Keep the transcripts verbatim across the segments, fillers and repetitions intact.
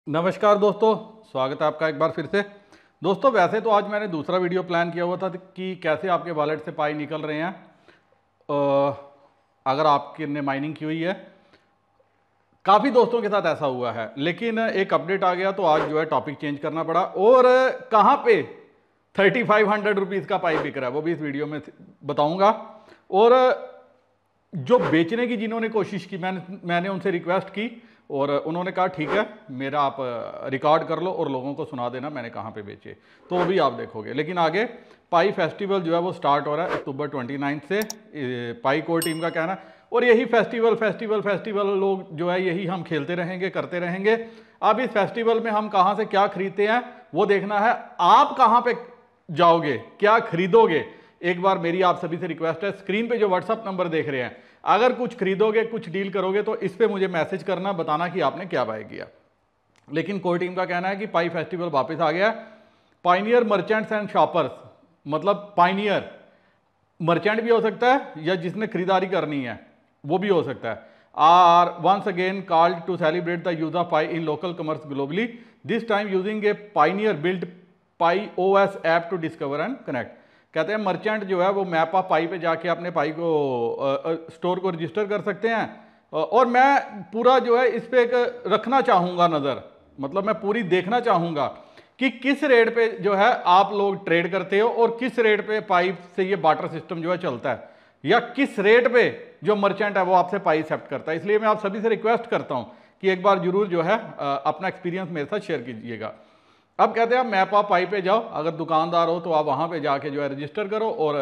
नमस्कार दोस्तों, स्वागत है आपका एक बार फिर से। दोस्तों वैसे तो आज मैंने दूसरा वीडियो प्लान किया हुआ था कि कैसे आपके वॉलेट से पाई निकल रहे हैं अगर आपने माइनिंग की हुई है। काफ़ी दोस्तों के साथ ऐसा हुआ है, लेकिन एक अपडेट आ गया तो आज जो है टॉपिक चेंज करना पड़ा। और कहाँ पे थर्टी फाइव हंड्रेड रुपीज़ का पाई बिक रहा है वो भी इस वीडियो में बताऊंगा। और जो बेचने की जिन्होंने कोशिश की, मैंने मैंने उनसे रिक्वेस्ट की और उन्होंने कहा ठीक है मेरा आप रिकॉर्ड कर लो और लोगों को सुना देना मैंने कहाँ पे बेचे, तो वो भी आप देखोगे। लेकिन आगे पाई फेस्टिवल जो है वो स्टार्ट हो रहा है अक्टूबर ट्वेंटी नाइन्थ से, पाई कोर टीम का कहना है। और यही फेस्टिवल फेस्टिवल फेस्टिवल लोग जो है यही हम खेलते रहेंगे, करते रहेंगे। अब इस फेस्टिवल में हम कहाँ से क्या खरीदते हैं वो देखना है। आप कहाँ पे जाओगे, क्या खरीदोगे, एक बार मेरी आप सभी से रिक्वेस्ट है, स्क्रीन पे जो व्हाट्सअप नंबर देख रहे हैं, अगर कुछ खरीदोगे कुछ डील करोगे तो इस पे मुझे मैसेज करना, बताना कि आपने क्या बाय किया। लेकिन कोर टीम का कहना है कि पाई फेस्टिवल वापस आ गया। पाइनियर मर्चेंट्स एंड शॉपर्स, मतलब पाइनियर मर्चेंट भी हो सकता है या जिसने खरीदारी करनी है वो भी हो सकता है, are once again called to celebrate the use of Pi in local commerce globally, this time using a pioneer build Pi OS app to discover and connect. कहते हैं मर्चेंट जो है वो मैप ऑफ पाई पे जाके अपने पाई को स्टोर को रजिस्टर कर सकते हैं। और मैं पूरा जो है इस पे एक रखना चाहूँगा नज़र, मतलब मैं पूरी देखना चाहूँगा कि किस रेट पे जो है आप लोग ट्रेड करते हो और किस रेट पे पाई से ये बार्टर सिस्टम जो है चलता है, या किस रेट पे जो मर्चेंट है वो आपसे पाई एक्सेप्ट करता है। इसलिए मैं आप सभी से रिक्वेस्ट करता हूँ कि एक बार जरूर जो है अपना एक्सपीरियंस मेरे साथ शेयर कीजिएगा। अब कहते हैं आप मैप ऑफ पाई पे जाओ, अगर दुकानदार हो तो आप वहां पे जाके जो है रजिस्टर करो। और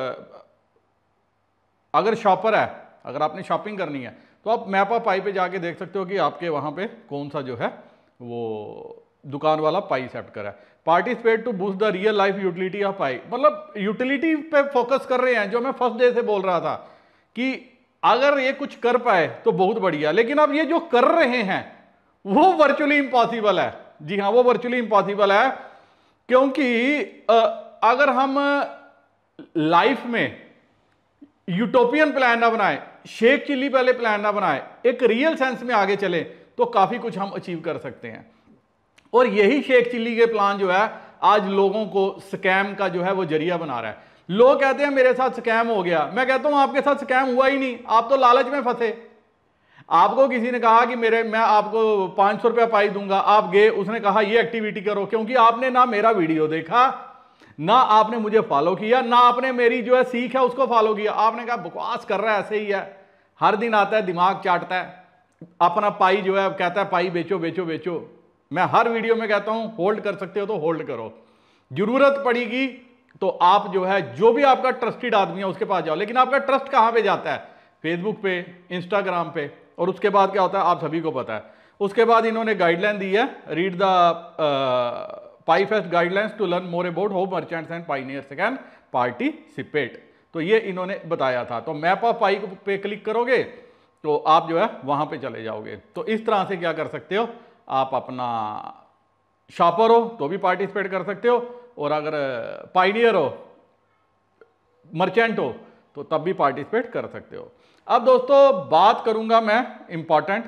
अगर शॉपर है, अगर आपने शॉपिंग करनी है तो आप मैप ऑफ पाई पे जाके देख सकते हो कि आपके वहां पे कौन सा जो है वो दुकान वाला पाई एक्सेप्ट करा है। Participate to boost the real life utility of Pi, मतलब यूटिलिटी पे फोकस कर रहे हैं। जो मैं फर्स्ट डे से बोल रहा था कि अगर ये कुछ कर पाए तो बहुत बढ़िया, लेकिन अब ये जो कर रहे हैं वो वर्चुअली इम्पॉसिबल है। जी हाँ, वो वर्चुअली इम्पॉसिबल है, क्योंकि अगर हम लाइफ में यूटोपियन प्लान ना बनाए, शेख चिल्ली पहले प्लान ना बनाए, एक रियल सेंस में आगे चले तो काफी कुछ हम अचीव कर सकते हैं। और यही शेख चिल्ली के प्लान जो है आज लोगों को स्कैम का जो है वो जरिया बना रहा है। लोग कहते हैं मेरे साथ स्कैम हो गया, मैं कहता हूं आपके साथ स्कैम हुआ ही नहीं, आप तो लालच में फंसे। आपको किसी ने कहा कि मेरे मैं आपको पांच सौ रुपया पाई दूंगा, आप गए, उसने कहा ये एक्टिविटी करो, क्योंकि आपने ना मेरा वीडियो देखा, ना आपने मुझे फॉलो किया, ना आपने मेरी जो है सीख है उसको फॉलो किया। आपने कहा बकवास कर रहा है, ऐसे ही है, हर दिन आता है दिमाग चाटता है, अपना पाई जो है कहता है पाई बेचो बेचो बेचो। मैं हर वीडियो में कहता हूं होल्ड कर सकते हो तो होल्ड करो, जरूरत पड़ेगी तो आप जो है जो भी आपका ट्रस्टेड आदमी है उसके पास जाओ। लेकिन आपका ट्रस्ट कहां पे जाता है? फेसबुक पे, इंस्टाग्राम पे। और उसके बाद क्या होता है आप सभी को पता है। उसके बाद इन्होंने गाइडलाइन दी है, read the Pi fest guidelines to learn more about how merchants and pioneers can participate. तो ये इन्होंने बताया था। तो मैप ऑफ पाई पे क्लिक करोगे तो आप जो है वहां पे चले जाओगे। तो इस तरह से क्या कर सकते हो, आप अपना शॉपर हो तो भी पार्टिसिपेट कर सकते हो, और अगर पाइनियर हो, मर्चेंट हो तो तब भी पार्टिसिपेट कर सकते हो। अब दोस्तों बात करूंगा मैं इंपॉर्टेंट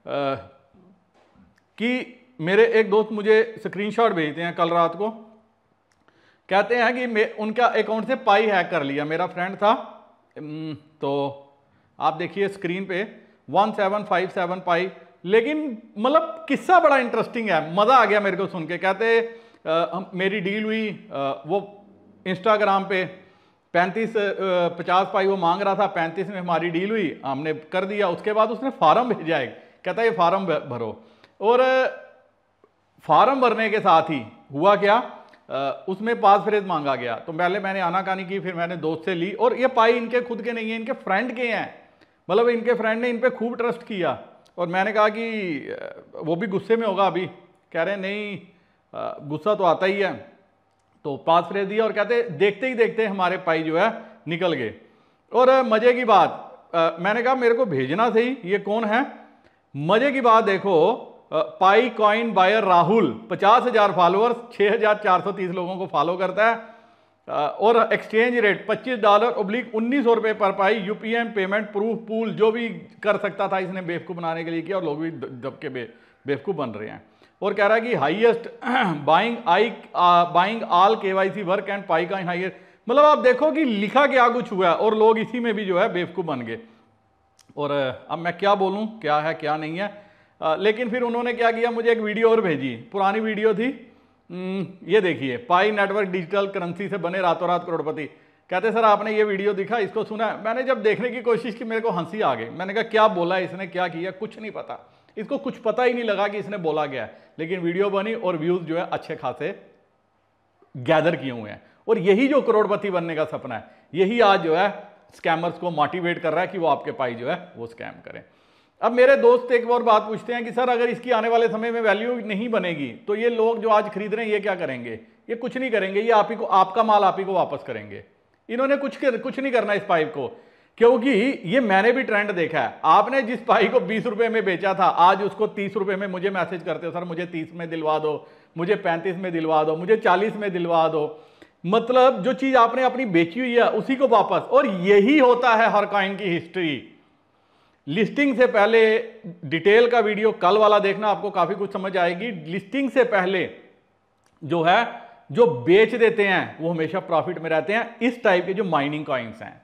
कि मेरे एक दोस्त मुझे स्क्रीनशॉट भेजते हैं कल रात को, कहते हैं कि मैं उनका अकाउंट से पाई हैक कर लिया। मेरा फ्रेंड था, तो आप देखिए स्क्रीन पे one seven five seven Pi. लेकिन मतलब किस्सा बड़ा इंटरेस्टिंग है, मजा आ गया मेरे को सुन के। कहते आ, मेरी डील हुई, आ, वो इंस्टाग्राम पे पैंतीस पचास पाई वो मांग रहा था, पैंतीस में हमारी डील हुई, हमने कर दिया। उसके बाद उसने फार्म भेजा है, कहता है ये फार्म भरो। और फार्म भरने के साथ ही हुआ क्या, आ, उसमें पास फ्रेज मांगा गया। तो पहले मैंने आनाकानी की, फिर मैंने दोस्त से ली। और ये पाई इनके खुद के नहीं है, इनके फ्रेंड के हैं, मतलब इनके फ्रेंड ने इन पे खूब ट्रस्ट किया। और मैंने कहा कि वो भी गुस्से में होगा अभी, कह रहे नहीं गुस्सा तो आता ही है। तो पास फ्रेज दिया और कहते देखते ही देखते हमारे पाई जो है निकल गए। और मजे की बात, आ, मैंने कहा मेरे को भेजना सही, ये कौन है। मजे की बात देखो, पाई कॉइन बायर राहुल, पचास हजार फॉलोअर्स, छह हजार चार सौ तीस लोगों को फॉलो करता है। और एक्सचेंज रेट पच्चीस डॉलर ओब्लिक उन्नीस सौ रुपए पर Pi. UPM payment proof pool जो भी कर सकता था इसने बेवकूफ़ बनाने के लिए किया, और लोग भी दब के बे बेवकूफ़ बन रहे हैं। और कह रहा है कि highest buying I buying all KYC work and Pi का हाईएस्ट। मतलब आप देखो कि लिखा क्या कुछ हुआ है और लोग इसी में भी जो है बेवकूफ़ बन गए। और अब मैं क्या बोलूं क्या है क्या नहीं है। आ, लेकिन फिर उन्होंने क्या किया, मुझे एक वीडियो और भेजी, पुरानी वीडियो थी। ये देखिए, पाई नेटवर्क डिजिटल करेंसी से बने रातों रात करोड़पति। कहते सर आपने ये वीडियो दिखा, इसको सुना? मैंने जब देखने की कोशिश की मेरे को हंसी आ गई। मैंने कहा क्या बोला इसने, क्या किया, कुछ नहीं पता। इसको कुछ पता ही नहीं लगा कि इसने बोला क्या है। लेकिन वीडियो बनी और व्यूज जो है अच्छे खासे गैदर किए हुए हैं। और यही जो करोड़पति बनने का सपना है, यही आज जो है स्कैमर्स को मोटिवेट कर रहा है कि वो आपके पाई जो है वो स्कैम करें। अब मेरे दोस्त एक और बात पूछते हैं कि सर अगर इसकी आने वाले समय में वैल्यू नहीं बनेगी तो ये लोग जो आज खरीद रहे हैं ये क्या करेंगे? ये कुछ नहीं करेंगे, ये आप ही को, आपका माल आप ही को वापस करेंगे। इन्होंने कुछ कर, कुछ नहीं करना इस पाइप को, क्योंकि ये मैंने भी ट्रेंड देखा है। आपने जिस पाई को बीस रुपए में बेचा था, आज उसको तीस रुपए में मुझे मैसेज करते हो, सर मुझे तीस में दिलवा दो, मुझे पैंतीस में दिलवा दो, मुझे चालीस में दिलवा दो। मतलब जो चीज आपने अपनी बेची हुई है उसी को वापस। और यही होता है हर कॉइन की हिस्ट्री। लिस्टिंग से पहले डिटेल का वीडियो कल वाला देखना, आपको काफी कुछ समझ आएगी। लिस्टिंग से पहले जो है जो बेच देते हैं वो हमेशा प्रॉफिट में रहते हैं, इस टाइप के जो माइनिंग कॉइन्स हैं।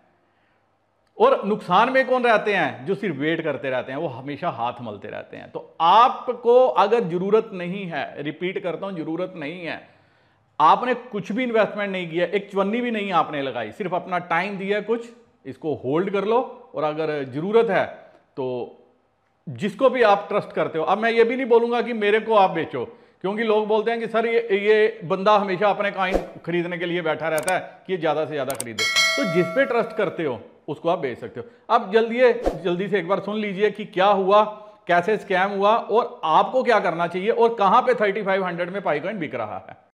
और नुकसान में कौन रहते हैं? जो सिर्फ वेट करते रहते हैं, वो हमेशा हाथ मलते रहते हैं। तो आपको अगर जरूरत नहीं है, रिपीट करता हूं, जरूरत नहीं है, आपने कुछ भी इन्वेस्टमेंट नहीं किया, एक चवन्नी भी नहीं आपने लगाई, सिर्फ अपना टाइम दिया कुछ, इसको होल्ड कर लो। और अगर जरूरत है तो जिसको भी आप ट्रस्ट करते हो, अब मैं ये भी नहीं बोलूंगा कि मेरे को आप बेचो, क्योंकि लोग बोलते हैं कि सर ये ये बंदा हमेशा अपने कॉइन खरीदने के लिए बैठा रहता है कि ये ज्यादा से ज्यादा खरीदे। तो जिस पे ट्रस्ट करते हो उसको आप बेच सकते हो। अब जल्दी जल्दी से एक बार सुन लीजिए कि क्या हुआ, कैसे स्कैम हुआ और आपको क्या करना चाहिए और कहां पे थर्टी फाइव हंड्रेड में पाई कॉइन बिक रहा है।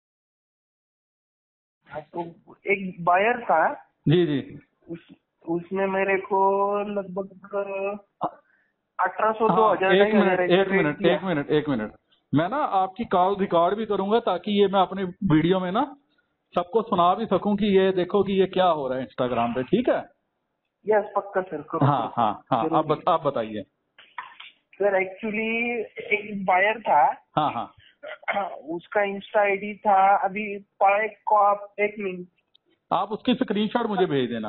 तो एक बायर था जी जी, उस उसने मेरे को लगभग अठारह सौ दो हाँ, हजार एक मिनट एक मिनट एक मिनट एक मिनट मैं ना आपकी कॉल रिकॉर्ड भी करूंगा ताकि ये मैं अपने वीडियो में ना सबको सुना भी सकूं कि ये देखो कि ये क्या हो रहा है इंस्टाग्राम पे। ठीक है? यस पक्का सर, करो। हाँ हाँ हाँ, आप बत, आप बताइए सर। एक्चुअली एक बायर था, हाँ हाँ, उसका इंस्टा आईडी था अभी पाई को, आप एक मिनट आप उसकी स्क्रीनशॉट मुझे भेज देना।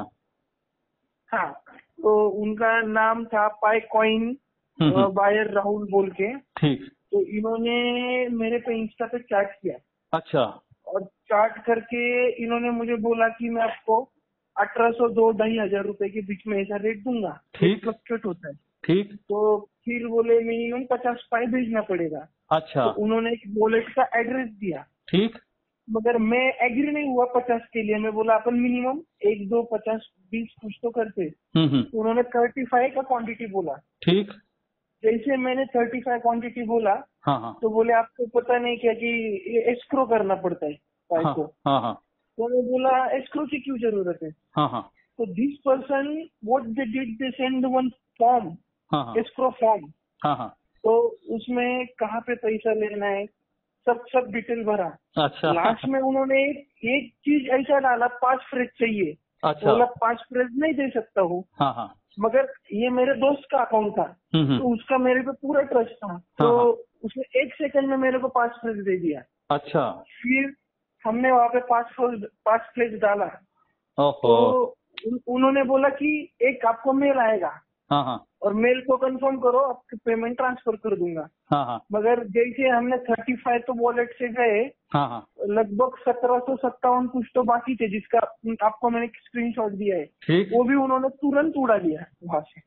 हाँ, तो उनका नाम था पाई कॉइन बायर राहुल बोल के। ठीक। तो इन्होंने मेरे पे इंस्टा पे चैट किया। अच्छा। और चैट करके इन्होंने मुझे बोला कि मैं आपको अठारह सौ दो ढाई हजार रुपए के बीच में ऐसा रेट दूंगा। ठीक, फ्लक्चुएट होता है। ठीक। तो फिर बोले मिनिमम पचास पाई भेजना पड़ेगा। अच्छा। तो उन्होंने एक वॉलेट का एड्रेस दिया। ठीक। मगर मैं एग्री नहीं हुआ पचास के लिए। मैं बोला अपन मिनिमम एक दो पचास बीस कुछ तो करते। तो उन्होंने थर्टी फाइव का क्वांटिटी बोला। ठीक। जैसे मैंने थर्टी फाइव क्वांटिटी बोला, हाँ हाँ, तो बोले आपको पता नहीं क्या कि एस्क्रो करना पड़ता है पाई हाँ, को। हाँ हाँ, तो मैं बोला एस्क्रो की क्यों जरूरत है? हाँ हाँ, तो this person what they did, they send one form, हाँ हाँ, एस्क्रो फॉर्म। हाँ हाँ, तो उसमें कहाँ पे पैसा लेना है सब सब डिटेल भरा। अच्छा। लास्ट में उन्होंने एक चीज ऐसा डाला, पांच फ्रेज चाहिए। अच्छा। बोला पांच फ्रेज नहीं दे सकता हूँ। हाँ हाँ, मगर ये मेरे दोस्त का अकाउंट था, तो उसका मेरे पे पूरा ट्रस्ट था। तो हाँ, उसने एक सेकंड में मेरे को पांच फ्लेज दे दिया। अच्छा। फिर हमने वहाँ पे पांच फ्लेज पांच फ्लेज डाला। ओहो। तो उन, उन्होंने बोला कि एक आपको मेल आएगा, हाँ हाँ, और मेल को कंफर्म करो, आपकी पेमेंट ट्रांसफर कर दूंगा। हाँ हाँ, मगर जैसे हमने थर्टी फाइव तो वॉलेट से गए, हाँ हाँ, लगभग सत्रह सौ सत्तावन कुछ तो बाकी थे, जिसका आपको मैंने स्क्रीनशॉट दिया है। ठीक। वो भी उन्होंने तुरंत उड़ा लिया वहां से।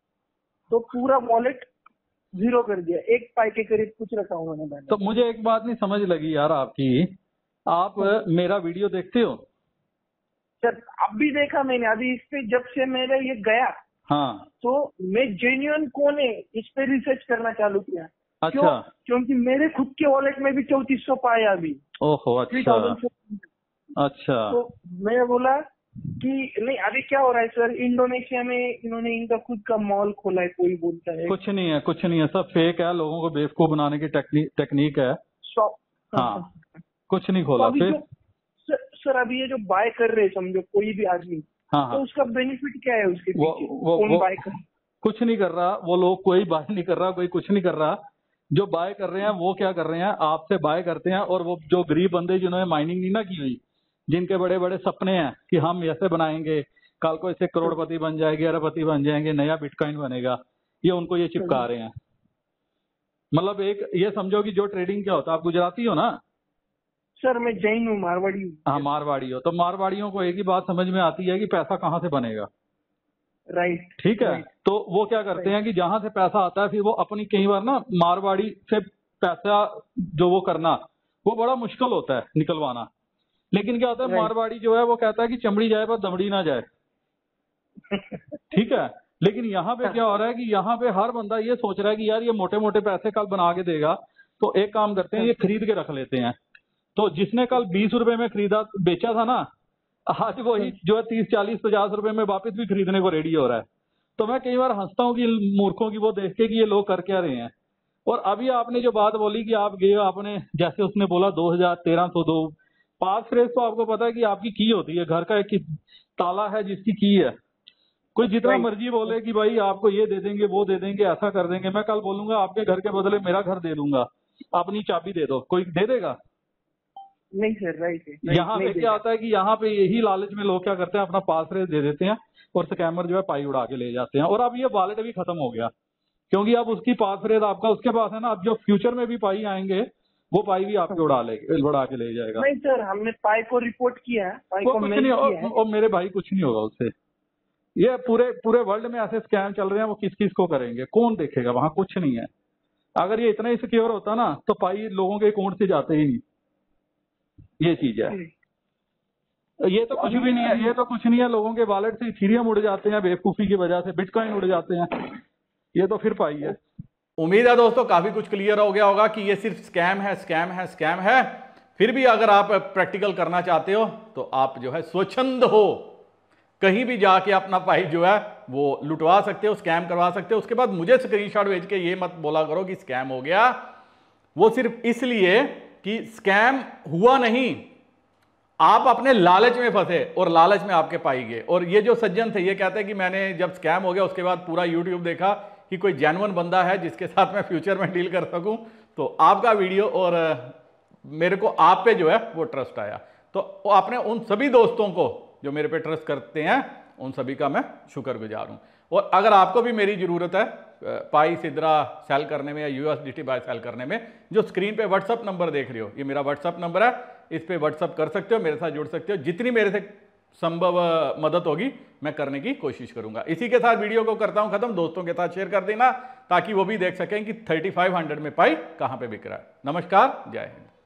तो पूरा वॉलेट जीरो कर दिया, एक पाई के करीब कुछ रखा उन्होंने बैलेंस। तो मुझे एक बात नहीं समझ लगी यार आपकी, आप मेरा वीडियो देखते हो? सर अब भी देखा मैंने, अभी इस पे जब से मेरा ये गया, हाँ, तो मैं जेन्युइन कौन है इस पे रिसर्च करना चालू किया। अच्छा। क्यों? क्योंकि मेरे खुद के वॉलेट में भी चौतीस सौ पाया अभी। ओहो, अच्छा अच्छा। तो मैं बोला कि नहीं, अभी क्या हो रहा है सर, इंडोनेशिया में इन्होंने इनका खुद का मॉल खोला है, कोई बोलता है। कुछ नहीं है, कुछ नहीं है, सब फेक है, लोगों को बेवकूफ बनाने की टेक्निक है। हाँ, कुछ नहीं खोला। तो फिर सर, सर अभी ये जो बाय कर रहे समझो कोई भी आदमी, हाँ हाँ, तो उसका बेनिफिट क्या है उसके वो, पीछे? वो, कौन वो बाय कर? कुछ नहीं कर रहा वो लोग, कोई बाय नहीं कर रहा, कोई कुछ नहीं कर रहा। जो बाय कर रहे हैं वो क्या कर रहे हैं, आपसे बाय करते हैं, और वो जो गरीब बंदे जिन्होंने माइनिंग नहीं ना की हुई, जिनके बड़े बड़े सपने हैं कि हम ऐसे बनाएंगे, कल को ऐसे करोड़पति बन जाएंगे, अरबपति बन जाएंगे, नया बिटकॉइन बनेगा, ये उनको ये चिपका रहे हैं। मतलब एक ये समझो कि जो ट्रेडिंग क्या होता है, आप गुजराती हो ना? सर मैं जैन हूँ, मारवाड़ी हूँ। हाँ मारवाड़ी हो, तो मारवाड़ियों को एक ही बात समझ में आती है कि पैसा कहाँ से बनेगा। राइट। ठीक है, तो वो क्या करते हैं कि जहां से पैसा आता है फिर वो अपनी, कई बार ना मारवाड़ी से पैसा जो वो करना वो बड़ा मुश्किल होता है निकलवाना, लेकिन क्या होता है मारवाड़ी जो है वो कहता है कि चमड़ी जाए पर दमड़ी ना जाए। ठीक है, लेकिन यहाँ पे क्या हो रहा है कि यहाँ पे हर बंदा ये सोच रहा है कि यार ये मोटे मोटे पैसे कल बना के देगा, तो एक काम करते हैं ये खरीद के रख लेते हैं। तो जिसने कल बीस रुपए में खरीदा बेचा था ना, आज वही जो है तीस चालीस पचास रुपए में वापस भी खरीदने को रेडी हो रहा है। तो मैं कई बार हंसता हूँ कि मूर्खों की वो देख के कि ये लोग कर क्या रहे हैं। और अभी आपने जो बात बोली कि आप गए, आपने जैसे उसने बोला दो हजार तेरह सौ दो, पास फ्रेज तो आपको पता है कि आपकी की होती है, घर का एक ताला है जिसकी की है। कोई जितना मर्जी बोले कि भाई आपको ये दे देंगे वो दे देंगे ऐसा कर देंगे, मैं कल बोलूंगा आपके घर के बदले मेरा घर दे दूंगा, अपनी चाबी दे दो, कोई दे देगा? नहीं सर, राइट है। यहाँ पे क्या आता है कि यहाँ पे यही लालच में लोग क्या करते हैं, अपना पास फ्रेज दे देते हैं और स्कैमर जो है पाई उड़ा के ले जाते हैं। और अब ये वॉलेट भी खत्म हो गया, क्योंकि अब उसकी पास फ्रेज आपका उसके पास है ना, अब जो फ्यूचर में भी पाई आएंगे वो पाई भी आपके उड़ा ले उड़ा के ले जाएगा। नहीं सर, हमने पाई को रिपोर्ट किया है, पाई वो को कुछ मेल नहीं, किया और, है। और मेरे भाई कुछ नहीं होगा उससे। ये पूरे पूरे वर्ल्ड में ऐसे स्कैम चल रहे हैं, वो किस किस को करेंगे, कौन देखेगा, वहां कुछ नहीं है। अगर ये इतना ही सिक्योर होता ना तो पाई लोगों के अकाउंट से जाते ही नहीं। ये चीज है, ये तो कुछ भी नहीं है, ये तो कुछ नहीं है, लोगों के वॉलेट से इथीरियम उड़ जाते हैं बेवकूफी की वजह से, बिटकॉइन उड़ जाते हैं, ये तो फिर पाई है। उम्मीद है दोस्तों काफी कुछ क्लियर हो गया होगा कि ये सिर्फ स्कैम है, स्कैम है, स्कैम है। फिर भी अगर आप प्रैक्टिकल करना चाहते हो तो आप जो है स्वच्छंद हो, कहीं भी जाके अपना पाई जो है वो लुटवा सकते हो, स्कैम करवा सकते हो। उसके बाद मुझे स्क्रीनशॉट भेज के ये मत बोला करो कि स्कैम हो गया। वो सिर्फ इसलिए कि स्कैम हुआ नहीं, आप अपने लालच में फंसे और लालच में आपके पाई गए। और ये जो सज्जन थे ये कहते हैं कि मैंने जब स्कैम हो गया उसके बाद पूरा यूट्यूब देखा कि कोई जेन्युइन बंदा है जिसके साथ मैं फ्यूचर में डील कर सकूं, तो आपका वीडियो और मेरे को आप पे जो है वो ट्रस्ट आया। तो आपने उन सभी दोस्तों को जो मेरे पे ट्रस्ट करते हैं उन सभी का मैं शुक्रगुजार हूं। और अगर आपको भी मेरी जरूरत है पाई सिद्रा सेल करने में या यूएसडीटी बाय सेल करने में, जो स्क्रीन पे व्हाट्सअप नंबर देख रहे हो ये मेरा व्हाट्सअप नंबर है, इस पे व्हाट्सअप कर सकते हो, मेरे साथ जुड़ सकते हो। जितनी मेरे से संभव मदद होगी मैं करने की कोशिश करूंगा। इसी के साथ वीडियो को करता हूं खत्म। दोस्तों के साथ शेयर कर देना ताकि वो भी देख सकें कि थर्टी फाइव हंड्रेड में पाई कहां पे बिक रहा है। नमस्कार, जय हिंद।